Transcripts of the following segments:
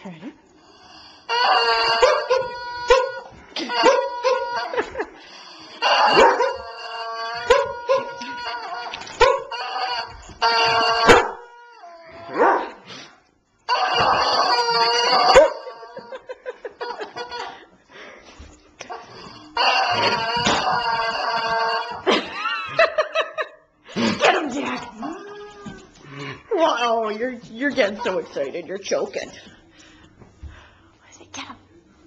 Ready? Get him, Jack! Wow, you're getting so excited, you're choking. I say, get him.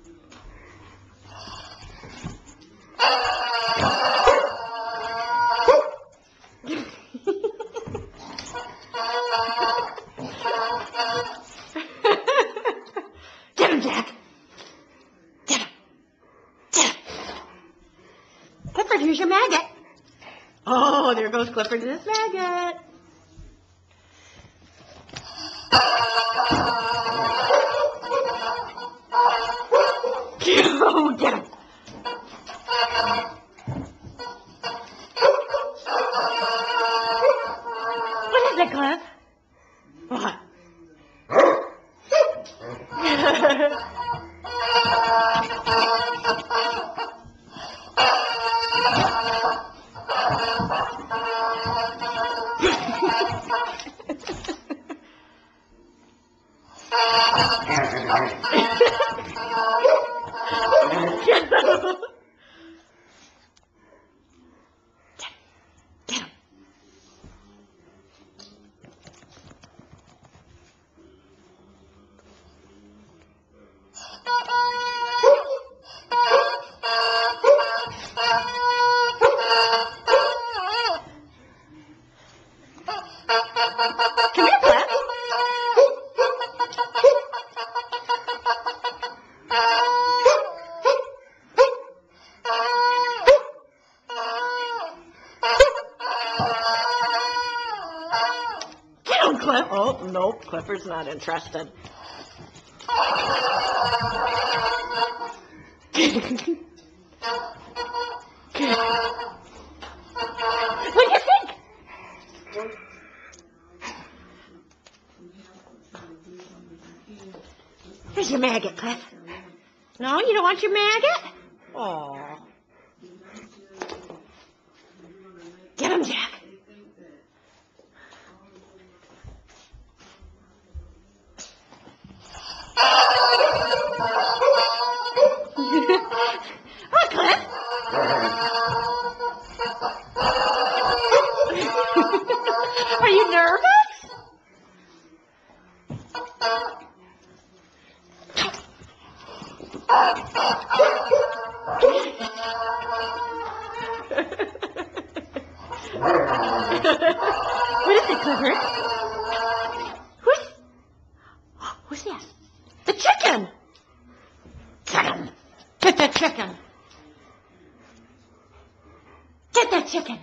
Get him, Jack! Get him! Get him! Clifford, here's your maggot. Oh, there goes Clifford and his maggot. Oh, get him. What is it, Cliff? What? Get him. Come here, Cliff. Get him, Cliff. Oh, nope, Clifford's not interested. What do you think? Here's your maggot, Cliff. No, you don't want your maggot? Aw. Get him, Jack. Hi, Cliff. Are you nervous? What is it, Clifford? Who's that? The chicken! Get him! Get that chicken! Get that chicken!